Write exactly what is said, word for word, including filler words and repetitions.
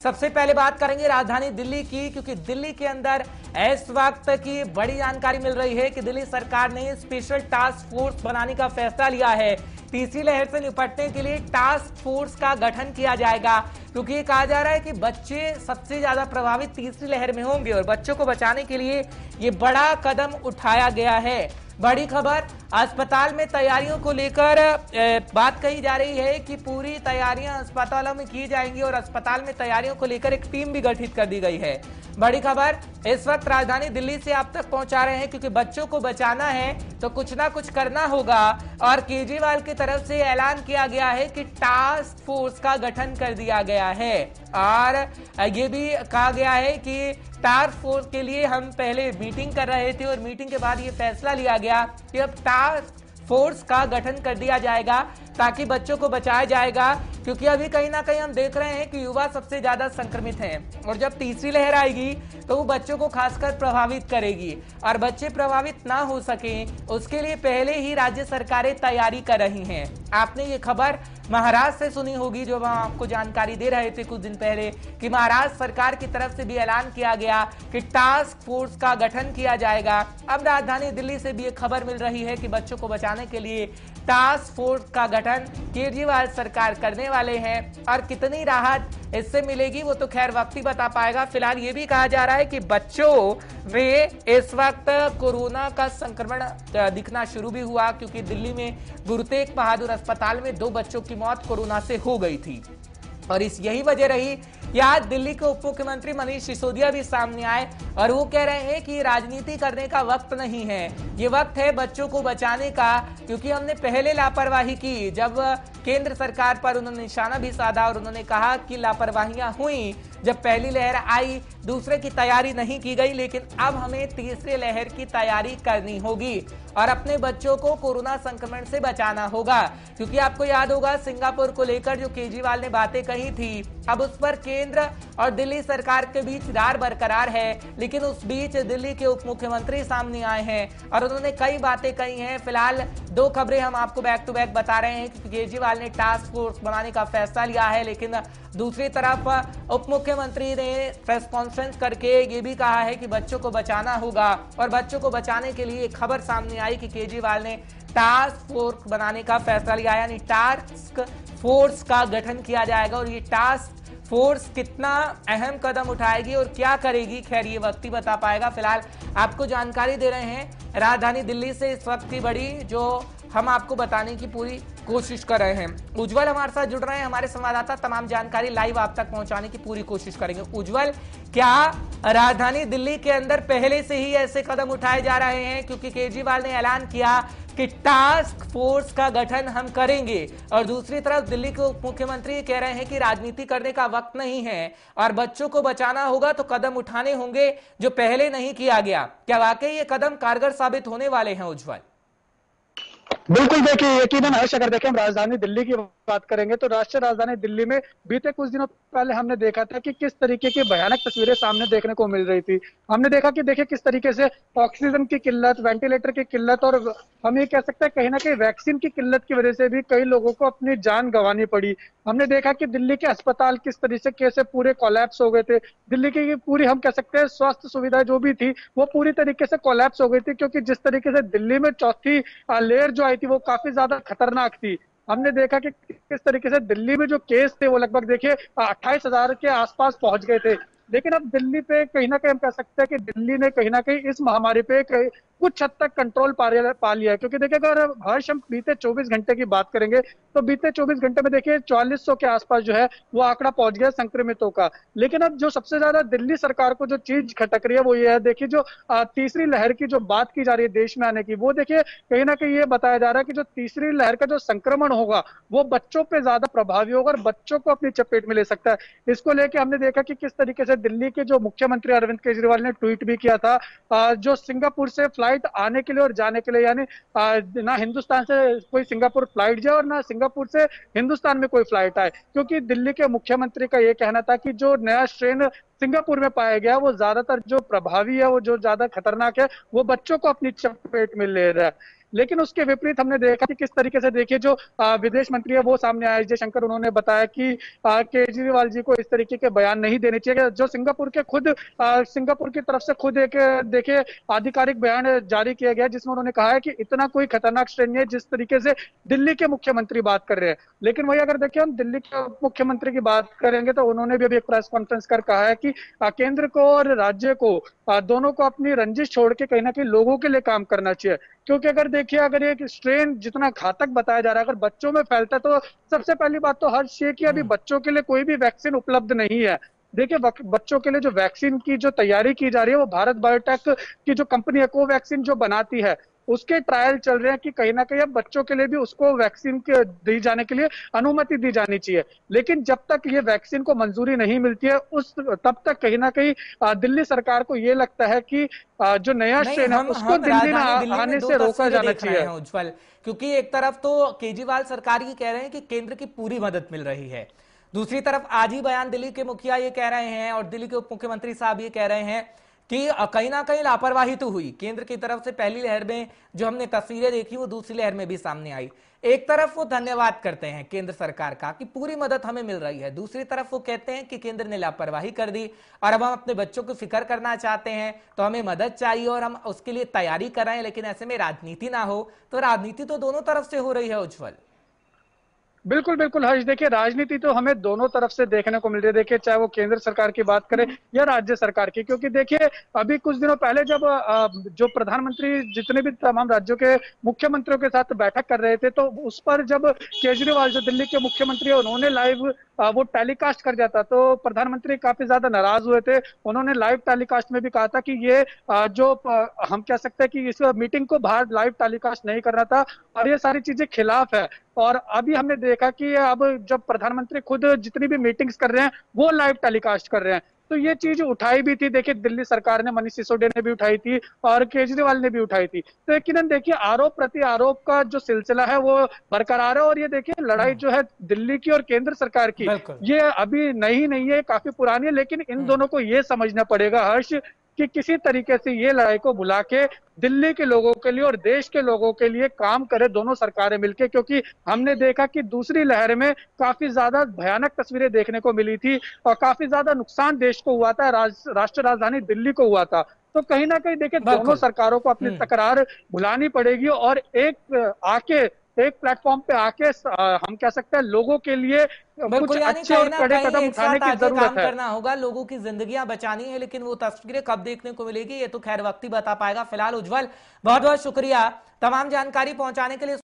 सबसे पहले बात करेंगे राजधानी दिल्ली की, क्योंकि दिल्ली के अंदर इस वक्त की बड़ी जानकारी मिल रही है कि दिल्ली सरकार ने स्पेशल टास्क फोर्स बनाने का फैसला लिया है। तीसरी लहर से निपटने के लिए टास्क फोर्स का गठन किया जाएगा, क्योंकि ये कहा जा रहा है कि बच्चे सबसे ज्यादा प्रभावित तीसरी लहर में होंगे और बच्चों को बचाने के लिए ये बड़ा कदम उठाया गया है। बड़ी खबर, अस्पताल में तैयारियों को लेकर बात कही जा रही है कि पूरी तैयारियां अस्पतालों में की जाएंगी और अस्पताल में तैयारियों को लेकर एक टीम भी गठित कर दी गई है। बड़ी खबर इस वक्त राजधानी दिल्ली से आप तक पहुंचा रहे हैं, क्योंकि बच्चों को बचाना है तो कुछ ना कुछ करना होगा और केजरीवाल की तरफ से ऐलान किया गया है कि टास्क फोर्स का गठन कर दिया गया है और ये भी कहा गया है कि टास्क फोर्स के लिए हम पहले मीटिंग कर रहे थे और मीटिंग के बाद ये फैसला लिया गया कि अब टास्क फोर्स का गठन कर दिया जाएगा ताकि बच्चों को बचाया जाएगा, क्योंकि अभी कहीं ना कहीं हम देख रहे हैं कि युवा सबसे ज्यादा संक्रमित हैं और जब तीसरी लहर आएगी तो वो बच्चों को खासकर प्रभावित करेगी और बच्चे प्रभावित ना हो सके उसके लिए पहले ही राज्य सरकारें तैयारी कर रही हैं। आपने ये खबर महाराष्ट्र से सुनी होगी, जो हम आपको जानकारी दे रहे थे कुछ दिन पहले कि महाराष्ट्र सरकार की तरफ से भी ऐलान किया गया कि टास्क फोर्स का गठन किया जाएगा। अब राजधानी दिल्ली से भी ये खबर मिल रही है कि बच्चों को बचाने के लिए टास्क फोर्स का गठन केजरीवाल सरकार करने वाले हैं और कितनी राहत इससे मिलेगी वो तो खैर वक्त ही बता पाएगा। फिलहाल ये भी कहा जा रहा है कि बच्चों में इस वक्त कोरोना का संक्रमण दिखना शुरू भी हुआ, क्योंकि दिल्ली में गुरु तेग बहादुर अस्पताल में दो बच्चों की मौत कोरोना से हो गई थी और इस यही वजह रही कि आज दिल्ली के उप मुख्यमंत्री मनीष सिसोदिया भी सामने आए और वो कह रहे हैं कि राजनीति करने का वक्त नहीं है, ये वक्त है बच्चों को बचाने का, क्योंकि हमने पहले लापरवाही की। जब केंद्र सरकार पर उन्होंने निशाना भी साधा और उन्होंने कहा कि लापरवाहियां हुई, जब पहली लहर आई दूसरे की तैयारी नहीं की गई, लेकिन अब हमें तीसरे लहर की तैयारी करनी होगी और अपने बच्चों को कोरोना संक्रमण से बचाना होगा, क्योंकि आपको याद होगा सिंगापुर को लेकर जो केजरीवाल ने बातें कही थी, अब उस पर केंद्र और दिल्ली सरकार के बीच रार बरकरार है, लेकिन उस बीच दिल्ली के उप मुख्यमंत्री सामने आए हैं और उन्होंने कई बातें कही हैं। फिलहाल दो खबरें हम आपको बैक टू बैक बता रहे हैं कि केजरीवाल ने टास्क फोर्स बनाने का फैसला लिया है, लेकिन दूसरी तरफ उप मुख्यमंत्री ने प्रेस कॉन्फ्रेंस करके ये भी कहा है कि बच्चों को बचाना होगा और बच्चों को बचाने के लिए खबर सामने आई कि केजरीवाल ने टास्क फोर्स बनाने का फैसला लिया, यानी टास्क फोर्स का गठन किया जाएगा और ये टास्क फोर्स कितना अहम कदम उठाएगी और क्या करेगी खैर ये वक्त ही बता पाएगा। फिलहाल आपको जानकारी दे रहे हैं राजधानी दिल्ली से इस वक्त की बड़ी, जो हम आपको बताने की पूरी कोशिश कर रहे हैं। उज्जवल हमारे साथ जुड़ रहे हैं, हमारे संवाददाता तमाम जानकारी लाइव आप तक पहुंचाने की पूरी कोशिश करेंगे। उज्जवल, क्या राजधानी दिल्ली के अंदर पहले से ही ऐसे कदम उठाए जा रहे हैं, क्योंकि केजरीवाल ने ऐलान किया कि टास्क फोर्स का गठन हम करेंगे और दूसरी तरफ दिल्ली के उप मुख्यमंत्री कह रहे हैं कि राजनीति करने का वक्त नहीं है और बच्चों को बचाना होगा तो कदम उठाने होंगे जो पहले नहीं किया गया। क्या वाकई ये कदम कारगर साबित होने वाले हैं उज्जवल? बिल्कुल, देखिए यकीनन हर्ष, अगर देखें हम राजधानी दिल्ली की बात करेंगे तो राष्ट्रीय राजधानी दिल्ली में बीते कुछ दिनों पहले हमने देखा था कि किस तरीके की भयानक तस्वीरें सामने देखने को मिल रही थी। हमने देखा कि देखिए किस तरीके से ऑक्सीजन की किल्लत, वेंटिलेटर की किल्लत और हम ये कह सकते हैं कहीं ना कहीं वैक्सीन की किल्लत की वजह से भी कई लोगों को अपनी जान गंवानी पड़ी। हमने देखा कि दिल्ली के अस्पताल किस तरीके से कैसे पूरे कोलैप्स हो गए थे। दिल्ली की पूरी हम कह सकते हैं स्वास्थ्य सुविधा जो भी थी वो पूरी तरीके से कोलैप्स हो गई थी, क्योंकि जिस तरीके से दिल्ली में चौथी लेयर जो आई थी वो काफी ज्यादा खतरनाक थी। हमने देखा कि किस तरीके से दिल्ली में जो केस थे वो लगभग देखिए अट्ठाईस हजार के आसपास पहुंच गए थे, लेकिन अब दिल्ली पे कहीं ना कहीं हम कह सकते हैं कि दिल्ली ने कहीं ना कहीं इस महामारी पे कुछ हद तक कंट्रोल पा लिया है। क्योंकि देखिए अगर हर्ष हम बीते चौबीस घंटे की बात करेंगे तो बीते चौबीस घंटे में देखिए चौवालीस सौ के आसपास जो है वो आंकड़ा पहुंच गया संक्रमितों का। लेकिन अब जो सबसे ज्यादा दिल्ली सरकार को जो चीज खटक रही है वो ये है, देखिए जो तीसरी लहर की जो बात की जा रही है देश में आने की, वो देखिए कहीं ना कहीं ये बताया जा रहा है कि जो तीसरी लहर का जो संक्रमण होगा वो बच्चों पे ज्यादा प्रभावी होगा और बच्चों को अपनी चपेट में ले सकता है। इसको लेकर हमने देखा कि किस तरीके से दिल्ली के जो मुख्यमंत्री अरविंद केजरीवाल ने ट्वीट भी किया था, जो सिंगापुर से फ्लाइट आने के लिए और जाने के लिए, यानी ना हिंदुस्तान से कोई सिंगापुर फ्लाइट जाए और ना सिंगापुर से हिंदुस्तान में कोई फ्लाइट आए, क्योंकि दिल्ली के मुख्यमंत्री का यह कहना था कि जो नया स्ट्रेन सिंगापुर में पाया गया वो ज्यादातर जो प्रभावी है, वो जो ज्यादा खतरनाक है, वो बच्चों को अपनी चपेट में ले रहा है। लेकिन उसके विपरीत हमने देखा कि किस तरीके से देखिए जो आ, विदेश मंत्री है वो सामने आए जयशंकर, उन्होंने बताया कि आ, केजरीवाल जी को इस तरीके के बयान नहीं देने चाहिए। जो सिंगापुर के खुद आ, सिंगापुर की तरफ से खुद एक देखिए आधिकारिक बयान जारी किया गया जिसमें उन्होंने कहा है कि इतना कोई खतरनाक श्रेणी नहीं है जिस तरीके से दिल्ली के मुख्यमंत्री बात कर रहे हैं। लेकिन वही अगर देखिए हम दिल्ली के मुख्यमंत्री की बात करेंगे तो उन्होंने भी अभी एक प्रेस कॉन्फ्रेंस कर कहा है कि आ, केंद्र को और राज्य को आ, दोनों को अपनी रंजिश छोड़ के कहीं ना कहीं लोगों के लिए काम करना चाहिए। क्योंकि अगर देखिए अगर एक स्ट्रेन जितना घातक बताया जा रहा है अगर बच्चों में फैलता है तो सबसे पहली बात तो हर्ष ये कि अभी बच्चों के लिए कोई भी वैक्सीन उपलब्ध नहीं है। देखिए बच्चों के लिए जो वैक्सीन की जो तैयारी की जा रही है वो भारत बायोटेक की जो कंपनी है कोवैक्सीन जो बनाती है उसके ट्रायल चल रहे हैं कि कहीं ना कहीं अब बच्चों के लिए भी उसको वैक्सीन के दी जाने के लिए अनुमति दी जानी चाहिए। लेकिन जब तक ये वैक्सीन को मंजूरी नहीं मिलती है उस तब तक कहीं ना कहीं दिल्ली सरकार को ये लगता है कि जो नया नहीं, स्ट्रेन है हम उसको हम दिल्ली राजधानी में दिल्ली में आने दो से रोका तस्वीरें जाना देख रहे चाहिए। हैं उज्जवल, क्योंकि एक तरफ तो केजरीवाल सरकार ये कह रहे हैं कि केंद्र की पूरी मदद मिल रही है, दूसरी तरफ आज ही बयान दिल्ली के मुखिया ये कह रहे हैं और दिल्ली के उप मुख्यमंत्री साहब ये कह रहे हैं कि कहीं ना कहीं लापरवाही तो हुई केंद्र की तरफ से। पहली लहर में जो हमने तस्वीरें देखी वो दूसरी लहर में भी सामने आई। एक तरफ वो धन्यवाद करते हैं केंद्र सरकार का कि पूरी मदद हमें मिल रही है, दूसरी तरफ वो कहते हैं कि केंद्र ने लापरवाही कर दी और अब हम अपने बच्चों की फिक्र करना चाहते हैं तो हमें मदद चाहिए और हम उसके लिए तैयारी कर रहे हैं, लेकिन ऐसे में राजनीति ना हो। तो राजनीति तो दोनों तरफ से हो रही है उज्जवल। बिल्कुल बिल्कुल हर्ष, देखिए राजनीति तो हमें दोनों तरफ से देखने को मिल रही है। देखिए चाहे वो केंद्र सरकार की बात करें या राज्य सरकार की, क्योंकि देखिए अभी कुछ दिनों पहले जब जो प्रधानमंत्री जितने भी तमाम राज्यों के मुख्यमंत्रियों के साथ बैठक कर रहे थे तो उस पर जब केजरीवाल जो दिल्ली के मुख्यमंत्री है उन्होंने लाइव वो टेलीकास्ट कर दिया था तो प्रधानमंत्री काफी ज्यादा नाराज हुए थे। उन्होंने लाइव टेलीकास्ट में भी कहा था कि ये जो हम कह सकते हैं कि इस मीटिंग को बाहर लाइव टेलीकास्ट नहीं करना था और ये सारी चीजें खिलाफ है। और अभी हमने देखा कि अब जब प्रधानमंत्री खुद जितनी भी मीटिंग्स कर रहे हैं वो लाइव टेलीकास्ट कर रहे हैं तो ये चीज उठाई भी थी। देखिए दिल्ली सरकार ने, मनीष सिसोदिया ने भी उठाई थी और केजरीवाल ने भी उठाई थी। तो यकीनन देखिए आरोप प्रति आरोप का जो सिलसिला है वो बरकरार है और ये देखिए लड़ाई जो है दिल्ली की और केंद्र सरकार की ये अभी नई नहीं है, काफी पुरानी है। लेकिन इन दोनों को ये समझना पड़ेगा हर्ष कि किसी तरीके से ये लड़ाई को बुला के दिल्ली के लोगों के लिए और देश के लोगों के लिए काम करे दोनों सरकारें मिलकर। क्योंकि हमने देखा कि दूसरी लहर में काफी ज्यादा भयानक तस्वीरें देखने को मिली थी और काफी ज्यादा नुकसान देश को हुआ था, राज, राष्ट्र राजधानी दिल्ली को हुआ था। तो कहीं ना कहीं देखिए दोनों सरकारों को अपनी तकरार बुलानी पड़ेगी और एक आके एक प्लेटफॉर्म पे आके हम कह सकते हैं लोगों के लिए कुछ अच्छे और कड़े कदम उठाने की जरूरत काम है। करना होगा, लोगों की जिंदगियां बचानी है, लेकिन वो तस्वीरें कब देखने को मिलेगी ये तो खैर वक्त ही बता पाएगा। फिलहाल उज्जवल बहुत बहुत शुक्रिया तमाम जानकारी पहुंचाने के लिए।